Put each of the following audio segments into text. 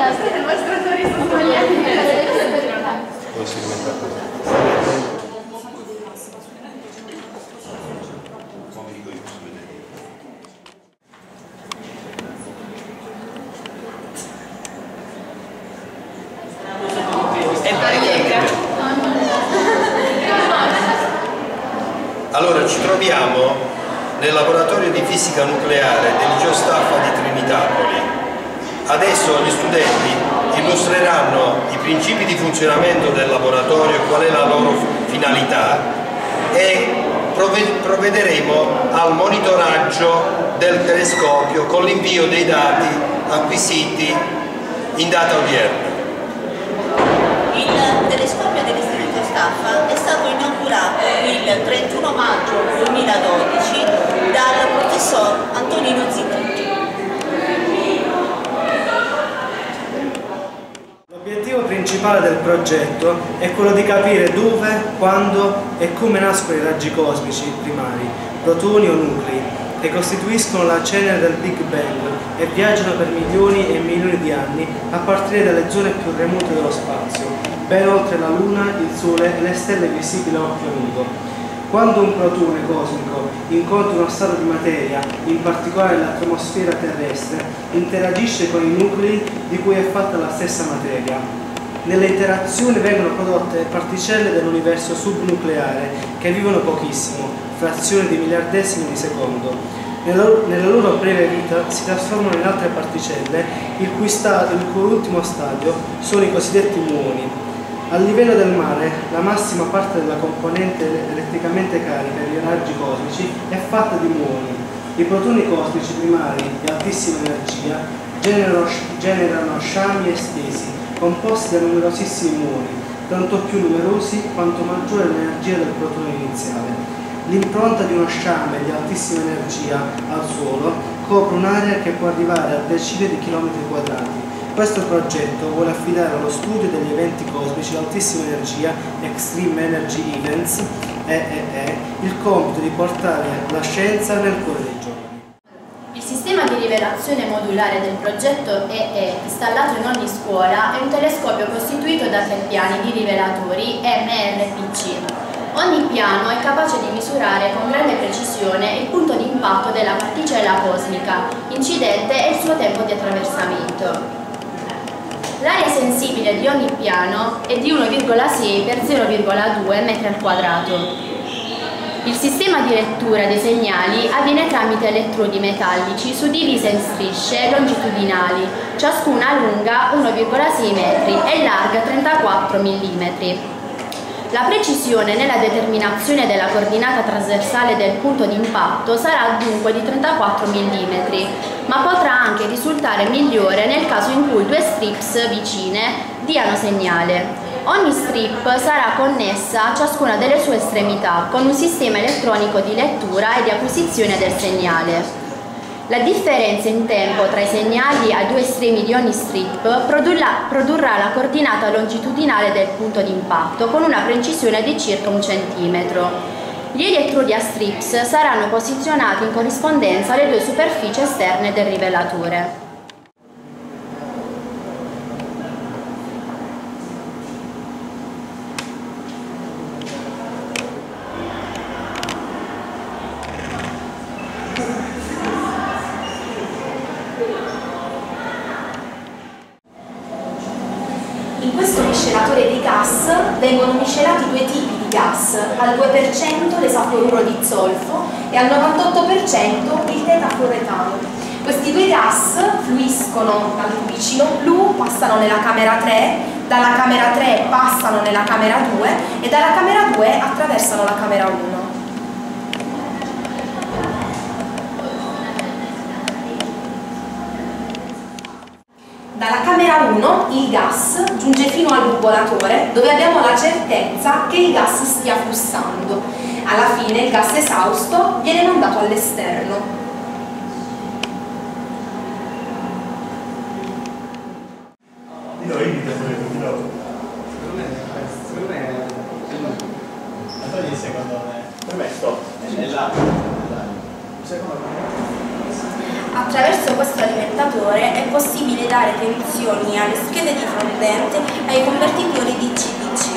Allora ci troviamo nel laboratorio di fisica nucleare del Geostaffa di Trinitapoli. Adesso gli studenti illustreranno i principi di funzionamento del laboratorio, qual è la loro finalità, e provvederemo al monitoraggio del telescopio con l'invio dei dati acquisiti in data odierna. Il telescopio dell'Istituto Staffa è stato inaugurato il 31 maggio 2012 dal professor Antonino Zinocchi. L'obiettivo principale del progetto è quello di capire dove, quando e come nascono i raggi cosmici primari, protoni o nuclei, che costituiscono la cenere del Big Bang e viaggiano per milioni e milioni di anni a partire dalle zone più remote dello spazio, ben oltre la Luna, il Sole e le stelle visibili a occhio nudo. Quando un protone cosmico incontra uno stato di materia, in particolare l'atmosfera terrestre, interagisce con i nuclei di cui è fatta la stessa materia. Nelle interazioni vengono prodotte particelle dell'universo subnucleare che vivono pochissimo, frazioni di miliardesimi di secondo. Nella loro breve vita si trasformano in altre particelle, il cui ultimo stadio sono i cosiddetti muoni. A livello del mare, la massima parte della componente elettricamente carica dei raggi cosmici è fatta di muoni. I protoni cosmici primari di altissima energia generano sciami estesi, composti da numerosissimi muoni, tanto più numerosi quanto maggiore l'energia del protone iniziale. L'impronta di uno sciame di altissima energia al suolo copre un'area che può arrivare a decine di chilometri quadrati. Questo progetto vuole affidare allo studio degli eventi cosmici di altissima energia, Extreme Energy Events, EEE, il compito di portare la scienza nel cuore dei giorni. Il sistema di rivelazione modulare del progetto EE, installato in ogni scuola, è un telescopio costituito da 3 piani di rivelatori MRPC. Ogni piano è capace di misurare con grande precisione il punto di impatto della particella cosmica incidente e il suo tempo di attraversamento. L'area sensibile di ogni piano è di 1,6 per 0,2 metri al quadrato. Il sistema di lettura dei segnali avviene tramite elettrodi metallici suddivisi in strisce longitudinali, ciascuna lunga 1,6 metri e larga 34 mm. La precisione nella determinazione della coordinata trasversale del punto di impatto sarà dunque di 34 mm, ma potrà anche risultare migliore nel caso in cui 2 strips vicine diano segnale. Ogni strip sarà connessa a ciascuna delle sue estremità con un sistema elettronico di lettura e di acquisizione del segnale. La differenza in tempo tra i segnali ai 2 estremi di ogni strip produrrà la coordinata longitudinale del punto di impatto con una precisione di circa 1 centimetro. Gli elettrodi a strips saranno posizionati in corrispondenza alle 2 superfici esterne del rivelatore. In questo miscelatore di gas vengono miscelati 2 tipi di gas, al 2% l'esafluoruro di zolfo e al 98% il tetafluoretano. Questi 2 gas fluiscono dal tubicino blu, passano nella camera 3, dalla camera 3 passano nella camera 2 e dalla camera 2 attraversano la camera 1. Dalla camera 1 il gas giunge fino al bubolatore dove abbiamo la certezza che il gas stia flussando. Alla fine il gas esausto viene mandato all'esterno. Attraverso questo alimentatore è possibile dare tensioni alle schede di front-end e ai convertitori DC-DC.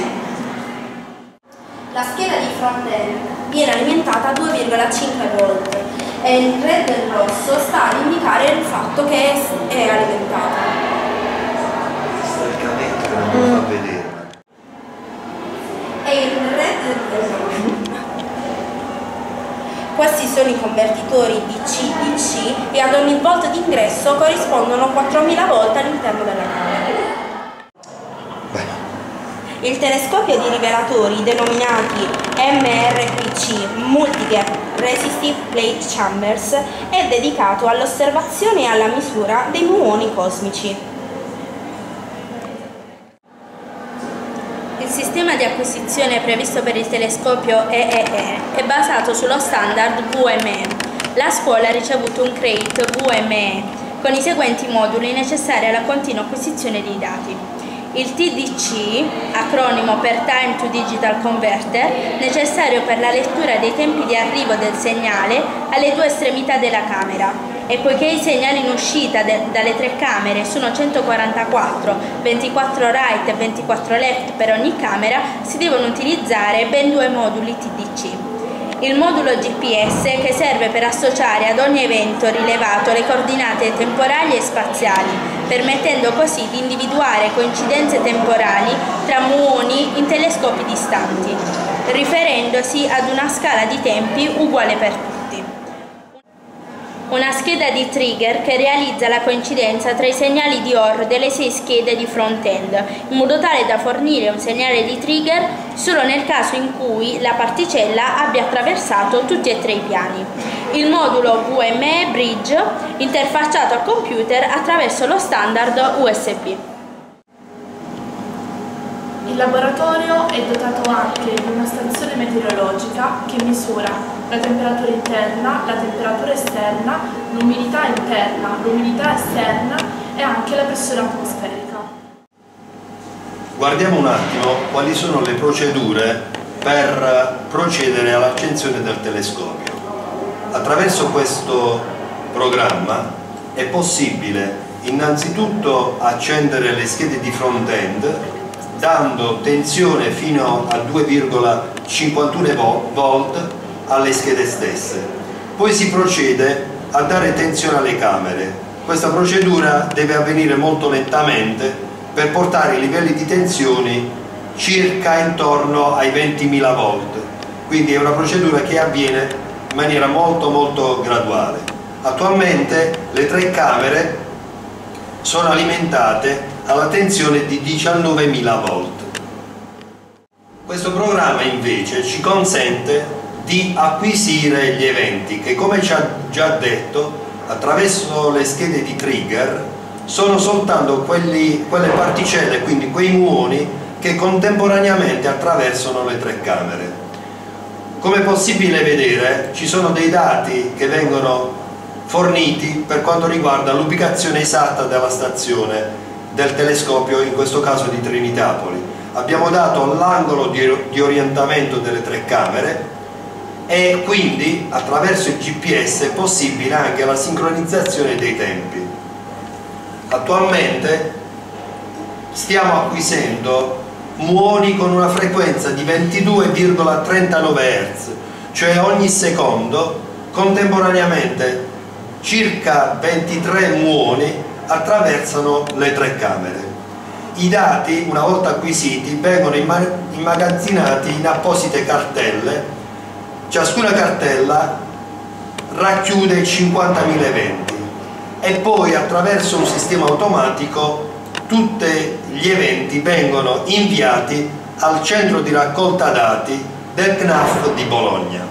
La scheda di front-end viene alimentata a 2,5 volt e il red del rosso sta ad indicare il fatto che è alimentata. Storicamente non lo fa vedere. E il red Questi sono i convertitori DC-DC e ad ogni volt di ingresso corrispondono 4000 volt all'interno della camera. Il telescopio di rivelatori denominati MRPC Multi-Gap Resistive Plate Chambers è dedicato all'osservazione e alla misura dei muoni cosmici. Il sistema di acquisizione previsto per il telescopio EEE è basato sullo standard VME. La scuola ha ricevuto un crate VME con i seguenti moduli necessari alla continua acquisizione dei dati. Il TDC, acronimo per Time to Digital Converter, necessario per la lettura dei tempi di arrivo del segnale alle due estremità della camera. E poiché i segnali in uscita dalle tre camere sono 144, 24 right e 24 left per ogni camera, si devono utilizzare ben due moduli TDC. Il modulo GPS che serve per associare ad ogni evento rilevato le coordinate temporali e spaziali, permettendo così di individuare coincidenze temporali tra muoni in telescopi distanti, riferendosi ad una scala di tempi uguale per tutti. Una scheda di trigger che realizza la coincidenza tra i segnali di OR delle 6 schede di front-end, in modo tale da fornire un segnale di trigger solo nel caso in cui la particella abbia attraversato tutti e tre i piani. Il modulo VME Bridge interfacciato al computer attraverso lo standard USB. Il laboratorio è dotato anche di una stazione meteorologica che misura la temperatura interna, la temperatura esterna, l'umidità interna, l'umidità esterna e anche la pressione atmosferica. Guardiamo un attimo quali sono le procedure per procedere all'accensione del telescopio. Attraverso questo programma è possibile innanzitutto accendere le schede di front-end dando tensione fino a 2,51 volt alle schede stesse. Poi si procede a dare tensione alle camere. Questa procedura deve avvenire molto lentamente per portare i livelli di tensione circa intorno ai 20.000 volt. Quindi è una procedura che avviene in maniera molto graduale. Attualmente le tre camere sono alimentate alla tensione di 19.000 volt. Questo programma invece ci consente di acquisire gli eventi che, come ci ha già detto, attraverso le schede di trigger sono soltanto quelle particelle, quindi quei muoni che contemporaneamente attraversano le tre camere. Come è possibile vedere, ci sono dei dati che vengono forniti per quanto riguarda l'ubicazione esatta della stazione del telescopio, in questo caso di Trinitapoli. Abbiamo dato l'angolo di orientamento delle tre camere e quindi attraverso il GPS è possibile anche la sincronizzazione dei tempi. Attualmente stiamo acquisendo muoni con una frequenza di 22,39 Hz, cioè ogni secondo contemporaneamente circa 23 muoni attraversano le tre camere. I dati, una volta acquisiti, vengono immagazzinati in apposite cartelle. Ciascuna cartella racchiude 50.000 eventi e poi attraverso un sistema automatico tutti gli eventi vengono inviati al centro di raccolta dati del CNAF di Bologna.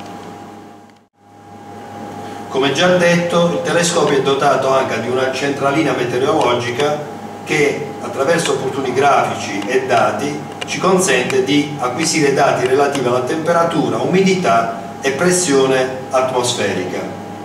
Come già detto, il telescopio è dotato anche di una centralina meteorologica che attraverso opportuni grafici e dati ci consente di acquisire dati relativi alla temperatura, umidità e pressione atmosferica.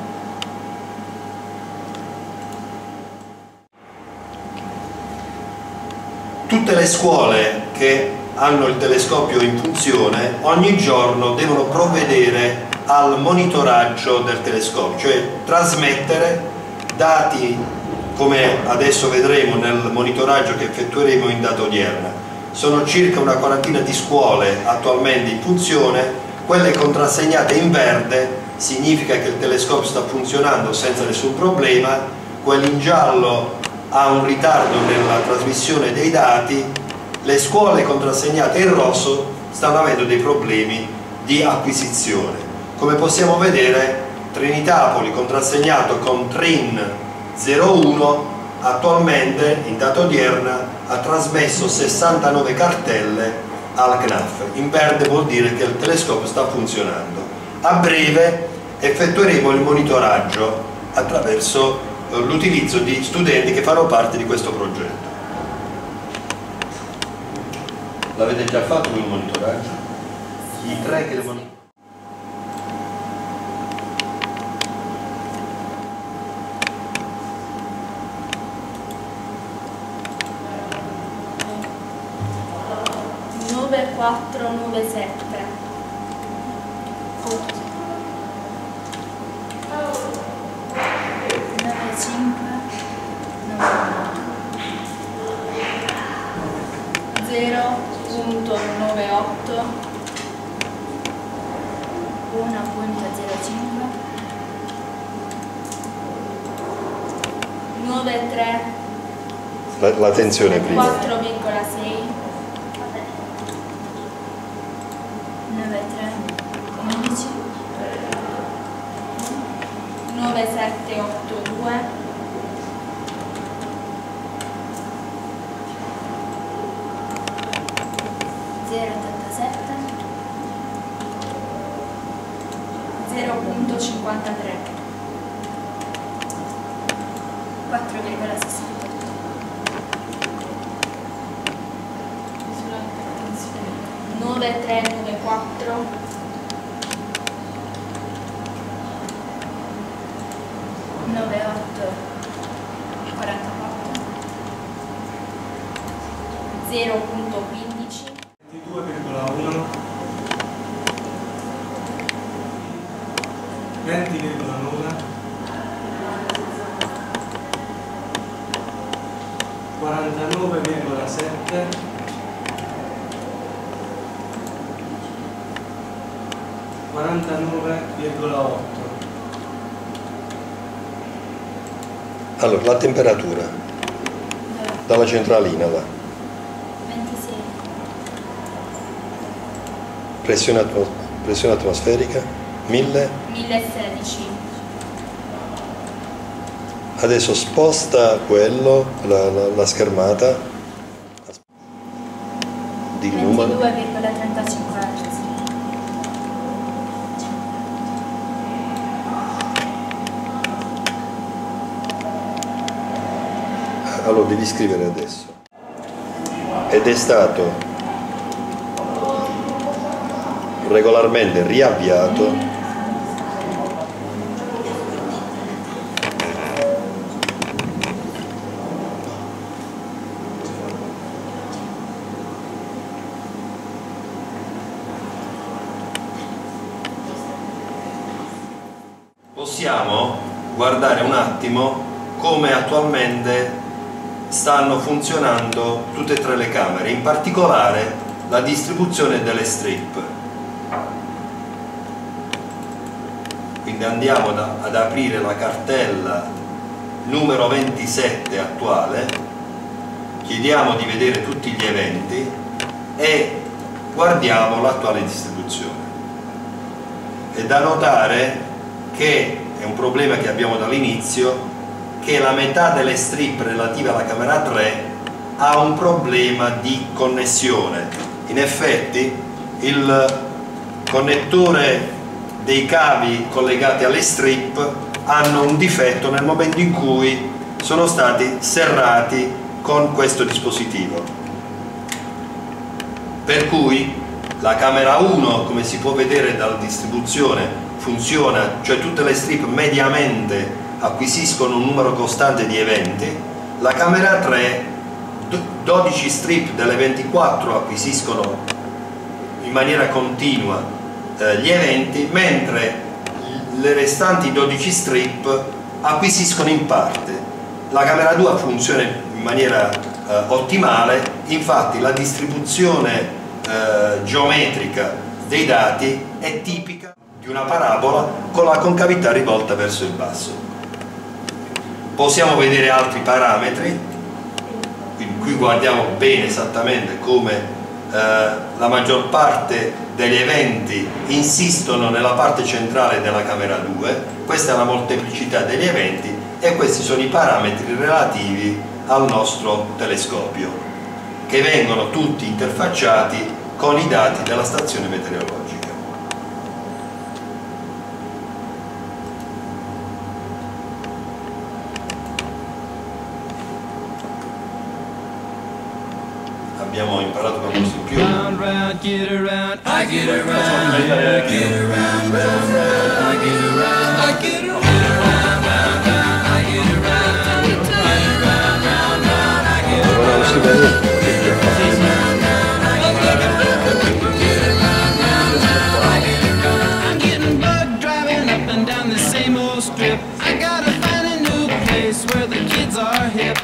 Tutte le scuole che hanno il telescopio in funzione ogni giorno devono provvedere al monitoraggio del telescopio, cioè trasmettere dati come adesso vedremo nel monitoraggio che effettueremo in data odierna. Sono circa una quarantina di scuole attualmente in funzione. Quelle contrassegnate in verde significa che il telescopio sta funzionando senza nessun problema, quelle in giallo ha un ritardo nella trasmissione dei dati, le scuole contrassegnate in rosso stanno avendo dei problemi di acquisizione. Come possiamo vedere, Trinitapoli contrassegnato con TRIN 01 attualmente in data odierna ha trasmesso 69 cartelle al CNAF. In verde vuol dire che il telescopio sta funzionando. A breve effettueremo il monitoraggio attraverso l'utilizzo di studenti che fanno parte di questo progetto. L'avete già fatto il monitoraggio? I tre che devono... Nove, 4, 9, 7. 0.98 1.05 9.3 la tensione prima 4,6 9.3 15 9.782 0,87 0.53 4,68 9394 98 44 0.15 22,1 20,9 49,7 49,8. Allora, la temperatura dalla centralina là. 26 Pressione atmosferica 1000. 1016 Adesso sposta quello, la schermata di numero 22,35 Hz. allora devi scrivere adesso. Ed è stato regolarmente riavviato possiamo guardare un attimo come attualmente stanno funzionando tutte e tre le camere, in particolare la distribuzione delle strip. Quindi andiamo ad aprire la cartella numero 27 attuale, chiediamo di vedere tutti gli eventi e guardiamo l'attuale distribuzione. È da notare che è un problema che abbiamo dall'inizio, che la metà delle strip relative alla camera 3 ha un problema di connessione. In effetti il connettore dei cavi collegati alle strip hanno un difetto nel momento in cui sono stati serrati con questo dispositivo, per cui la camera 1, come si può vedere dalla distribuzione, funziona, cioè tutte le strip mediamente acquisiscono un numero costante di eventi. La camera 3, 12 strip delle 24 acquisiscono in maniera continua gli eventi, mentre le restanti 12 strip acquisiscono in parte. La camera 2 funziona in maniera ottimale, infatti la distribuzione geometrica dei dati è tipica di una parabola con la concavità rivolta verso il basso. Possiamo vedere altri parametri, qui guardiamo bene esattamente come la maggior parte degli eventi insistono nella parte centrale della camera 2, questa è la molteplicità degli eventi e questi sono i parametri relativi al nostro telescopio, che vengono tutti interfacciati con i dati della stazione meteorologica. Abbiamo imparato qualcosa in più. Round, round, get around, I get around, yeah, get around, round, round, I get around, I get around, round, round, I get around, get around, round, round, I get around, I'm getting bugged driving up and down the same old strip. I gotta find a new place where the kids are hip.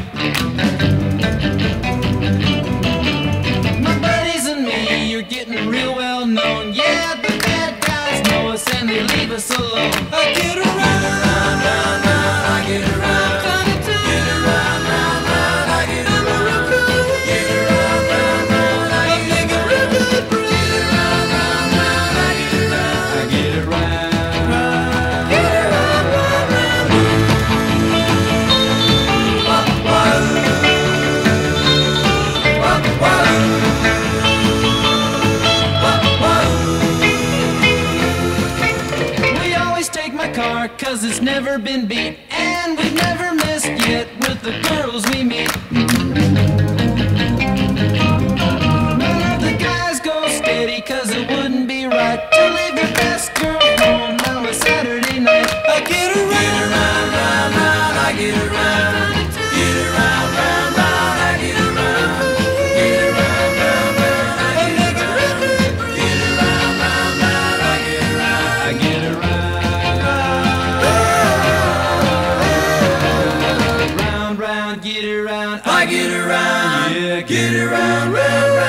Getting real well known, yeah, the bad guys know us and they leave us alone. I get around, round, round, I get around, get around, round, round, I get around, get around, round, round, I get around, get around, round, round, I get around, I get around, get around, round, round, car, 'cause it's never been beat, and we've never missed yet with the girls we meet. None of the guys go steady, 'cause it wouldn't be right to leave the best girl home on a Saturday night. I get around, round, round, I get around, get around, round, round, I get around, get around, round, round, I get around, get around, round, round, I get around, I get around. Get around, I get around, yeah, get around, round, round.